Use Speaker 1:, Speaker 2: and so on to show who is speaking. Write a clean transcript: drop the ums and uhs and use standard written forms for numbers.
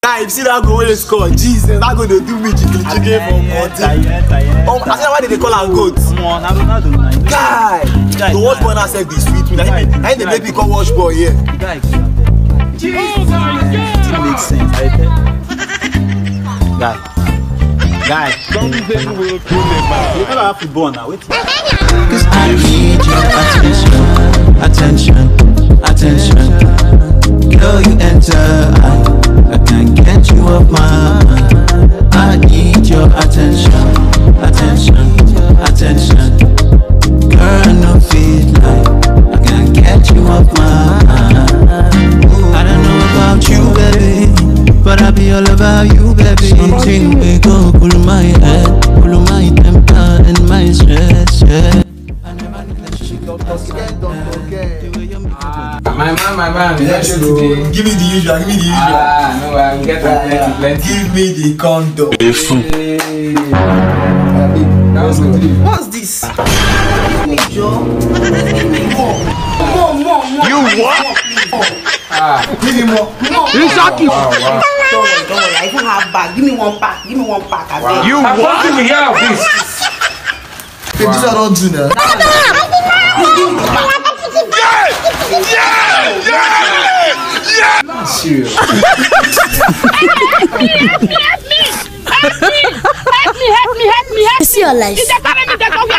Speaker 1: Guy, if you see that goal when they score, Jesus, that goal they do me chicken from Monty. I said why did they call her goat? Guy, the watch boy now said be sweet me. I think they make me call watch boy here.
Speaker 2: It makes sense. Guy, something will kill him. You never have to born now. Wait.
Speaker 3: Cause I need your attention. Girl, you enter, I can't get you off my mind. I need your attention. Girl, I know feel like I can't get you off my mind. I don't know about you, baby, but I be all about you, baby. Something we go cool my head, cool my temper and my stress, yeah. I never knew that she got
Speaker 4: my man,
Speaker 1: yes, bro. Give me the usual,
Speaker 4: no, I will get plenty.
Speaker 1: Give me the condom. What's this?
Speaker 5: You what?
Speaker 1: Give me more.
Speaker 5: You shocking.
Speaker 6: Don't worry, I even have bag. Give me one pack.
Speaker 5: You what?
Speaker 4: Give me here, please.
Speaker 1: This I don't do now.
Speaker 5: Yeah!
Speaker 4: Not serious.
Speaker 7: Help me! See your life.